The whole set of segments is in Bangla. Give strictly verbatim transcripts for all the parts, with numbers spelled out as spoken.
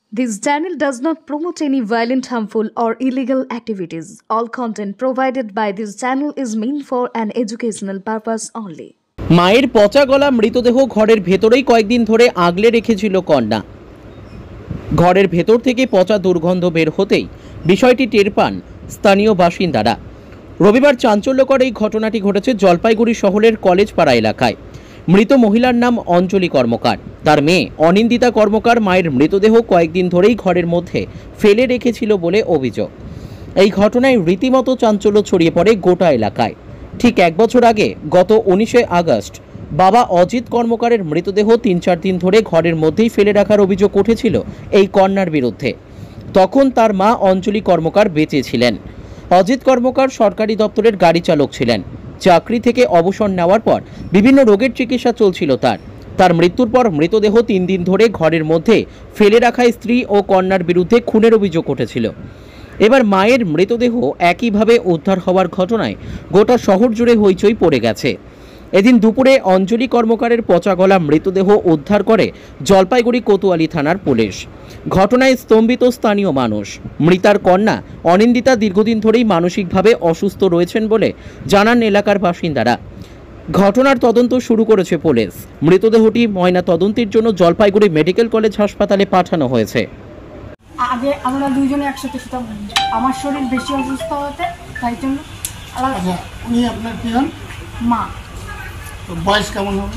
This channel does not promote any violent, harmful, or illegal activities. All content provided by this channel is meant for an educational purpose only. মায়ের পচা গলা মৃতদেহ ঘরের ভেতরেই কয়েকদিন ধরে আগলে রেখেছিল কন্যা। ঘরের ভেতর থেকে পচা দুর্গন্ধ বের হতেই বিষয়টি টের পান স্থানীয় বাসিন্দারা। রবিবার চাঞ্চল্যকর এই ঘটনাটি ঘটেছে জলপাইগুড়ি শহরের কলেজপাড়া এলাকায়। মৃত মহিলার নাম অঞ্জলি কর্মকার। তার মেয়ে অনিন্দিতা কর্মকার মায়ের মৃতদেহ কয়েকদিন ধরেই ঘরের মধ্যে ফেলে রেখেছিল বলে অভিযোগ। এই ঘটনায় রীতিমতো চাঞ্চল্য ছড়িয়ে পড়ে গোটা এলাকায়। ঠিক এক বছর আগে গত উনিশে আগস্ট বাবা অজিত কর্মকারের মৃতদেহ তিন চার দিন ধরে ঘরের মধ্যেই ফেলে রাখার অভিযোগ উঠেছিল এই কন্যার বিরুদ্ধে। তখন তার মা অঞ্জলি কর্মকার বেঁচে ছিলেন। অজিত কর্মকার সরকারি দপ্তরের গাড়ি চালক ছিলেন। চাকরি থেকে অবসর নেওয়ার পর বিভিন্ন রোগের চিকিৎসা চলছিল তার। তার মৃত্যুর পর মৃতদেহ তিন দিন ধরে ঘরের মধ্যে ফেলে রাখায় স্ত্রী ও কন্যার বিরুদ্ধে খুনের অভিযোগ উঠেছিল। এবার মায়ের মৃতদেহ একইভাবে উদ্ধার হওয়ার ঘটনায় গোটা শহর জুড়ে হইচই পড়ে গেছে। এদিন দুপুরে অঞ্জলি কর্মকারের পচা গলা মৃতদেহ উদ্ধার করে জলপাইগুড়ি কোতোয়ালি থানার পুলিশ। ঘটনায় স্তম্ভিত স্থানীয় মানুষ। মৃতার কন্যা অনিন্দিতা দীর্ঘদিন ধরেই মানসিকভাবে অসুস্থ রয়েছেন বলে জানান এলাকার বাসিন্দারা। ঘটনার তদন্ত শুরু করেছে পুলিশ। মৃতদেহটি ময়না তদন্তের জন্য জলপাইগুড়ি মেডিকেল কলেজ হাসপাতালে পাঠানো হয়েছে। আগে আমরা দুইজনে একসাথে শুতাম, আমার শরীর বেশি অসুস্থ হতে তাই জন্য। আচ্ছা, উনি আপনার কি হন? মা। তো বয়স কেমন হবে?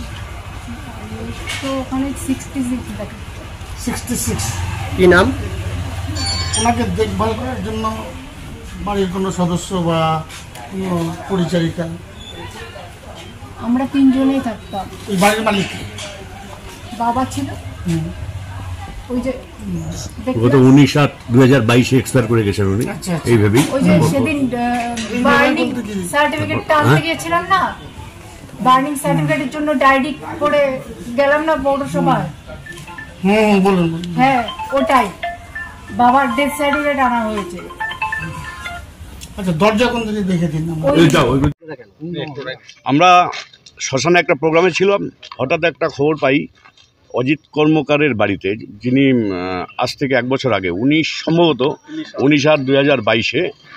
তো ওখানে সিক্সটি সিক্স দেখে। Sixty six. কি নাম? ওনাকে দেখভাল করার জন্য বাড়ির কোনো সদস্য বা কোনো পরিচারিকা? আমরা তিনজনেই থাকতাম। এই বাড়ির মালিক বাবা ছিল, ওই যে গত উনিশ সাত দুই হাজার বাইশে এক্সপায়ার করে গেছেন উনি। এইভাবেই ওই যে সেদিন বার্নিং সার্টিফিকেটটা আনতে গিয়েছিলাম না, বার্নিং সার্টিফিকেটের জন্য ডায়েরি করে গেলাম না পৌরসভায়। হুম, বলুন। হ্যাঁ, ওটাই বাবার ডেথ সার্টিফিকেট আনা হয়েছে। আচ্ছা, দরজা কোন দিকে দেখে দিন। আমরা শ্মশানে একটা প্রোগ্রামে ছিলাম, হঠাৎ একটা খবর পাই অজিত কর্মকারের বাড়িতে, যিনি আজ থেকে এক বছর আগে উনিশ সম্ভবত উনিশ আট দুই হাজার বাইশে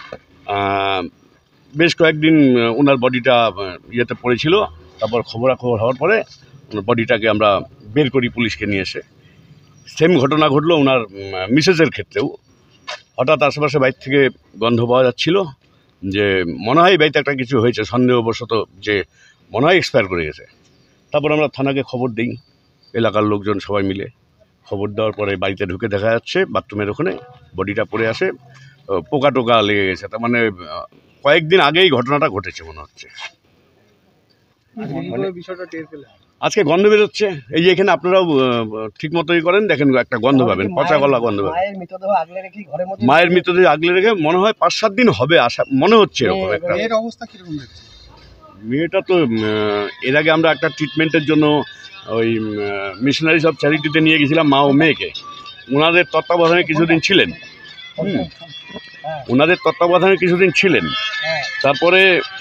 বেশ কয়েকদিন ওনার বডিটা ইয়েতে পড়েছিল। তারপর খবরাখবর হওয়ার পরে বডিটাকে আমরা বের করি পুলিশকে নিয়ে এসে। সেম ঘটনা ঘটলো ওনার মিসেসের ক্ষেত্রেও। হঠাৎ আশেপাশে বাইর থেকে গন্ধ পাওয়া যাচ্ছিল যে মনে হয় বাড়িতে একটা কিছু হয়েছে, সন্দেহবশত যে মনে হয় এক্সপায়ার করে গেছে। তারপর আমরা থানাকে খবর দিই, এলাকার লোকজন সবাই মিলে খবর দেওয়ার পরে বাড়িতে ঢুকে দেখা যাচ্ছে বাথরুমের ওখানে বডিটা পড়ে আসে, পোকা টোকা লেগে গেছে। তার মানে কয়েকদিন আগেই ঘটনাটা ঘটেছে মনে হচ্ছে। আজকে গন্ধ বেরোচ্ছে, এই যে এখানে আপনারাও ঠিক মতোই করেন, দেখেন একটা গন্ধ পাবেন, পচা গলা গন্ধ পাবেন। মায়ের মৃতদেহ আগলে রেখে মনে হয় পাঁচ সাত দিন হবে আশা মনে হচ্ছে এরকম একটা। মেয়েটা তো এর আগে আমরা একটা ট্রিটমেন্টের জন্য ওই মিশনারি সব চ্যারিটিতে নিয়ে গেছিলাম মা ও মেয়েকে। ওনাদের তত্ত্বাবধানে কিছুদিন ছিলেন হুম ওনাদের তত্ত্বাবধানে কিছুদিন ছিলেন তারপরে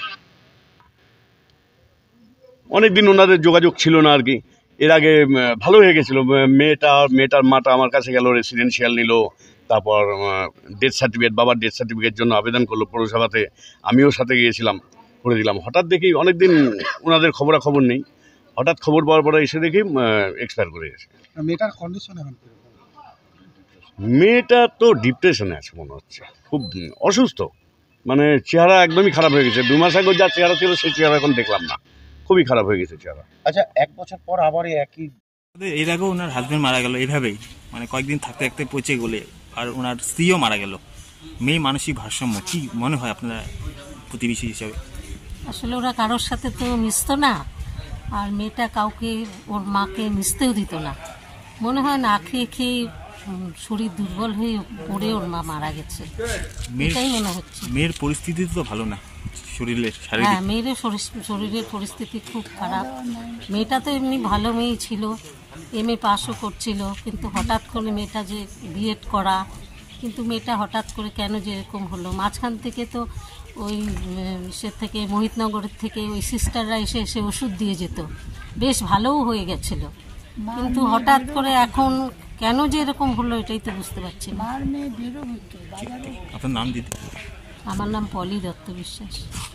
অনেকদিন ওনাদের যোগাযোগ ছিল না আর কি। এর আগে ভালো হয়ে গেছিলো। মেয়েটা মেয়েটার মাটা আমার কাছে গেল, রেসিডেন্সিয়াল নিল, তারপর ডেথ সার্টিফিকেট, বাবার ডেথ সার্টিফিকেটের জন্য আবেদন করলো পৌরসভাতে, আমিও সাথে গিয়েছিলাম, করে দিলাম। হঠাৎ দেখি অনেকদিন ওনাদের খবরাখবর নেই, হঠাৎ খবর পাওয়ার পরে এসে দেখি এক্সপায়ার করে গেছে। মেয়েটার কন্ডিশন এখন মেয়েটা তো ডিপ্রেশনে আছে মনে হচ্ছে, খুব অসুস্থ, মানে চেহারা একদমই খারাপ হয়ে গেছে। দু মাস আগে যা চেহারা ছিল সেই চেহারা এখন দেখলাম না, খুবই খারাপ হয়ে গেছে চেহারা। আচ্ছা, এক বছর পর আবার একই এর আগেও ওনার হাজবেন্ড মারা গেল এইভাবেই, মানে কয়েকদিন থাকতে থাকতে পচে গেলে, আর ওনার স্ত্রীও মারা গেল। মেয়ে মানসিক ভারসাম্য কি মনে হয় আপনার প্রতিবেশী হিসাবে? আসলে ওরা কারোর সাথে তো মিশতো না, আর মেয়েটা কাউকে ওর মাকে মিশতেও দিত না। মনে হয় না খেয়ে খেয়ে শরীর দুর্বল হয়ে পড়ে ওর মা মারা গেছে, এটাই মনে হচ্ছে। মেয়ের পরিস্থিতি তো ভালো না শরীরের, হ্যাঁ মেয়ের শরীরের পরিস্থিতি খুব খারাপ। মেয়েটা তো এমনি ভালো মেয়ে ছিল, এম এ পাসও করছিল, কিন্তু হঠাৎ করে মেয়েটা যে বিএড করা, কিন্তু মেয়েটা হঠাৎ করে কেন যে এরকম হলো। মাঝখান থেকে তো ওই সে থেকে মোহিতনগরের থেকে ওই সিস্টাররা এসে এসে ওষুধ দিয়ে যেত, বেশ ভালোও হয়ে গেছিল, কিন্তু হঠাৎ করে এখন কেন যে এরকম হলো এটাই তো বুঝতে পারছি না। আপনার নাম দিদি? আমার নাম পলি দত্ত বিশ্বাস।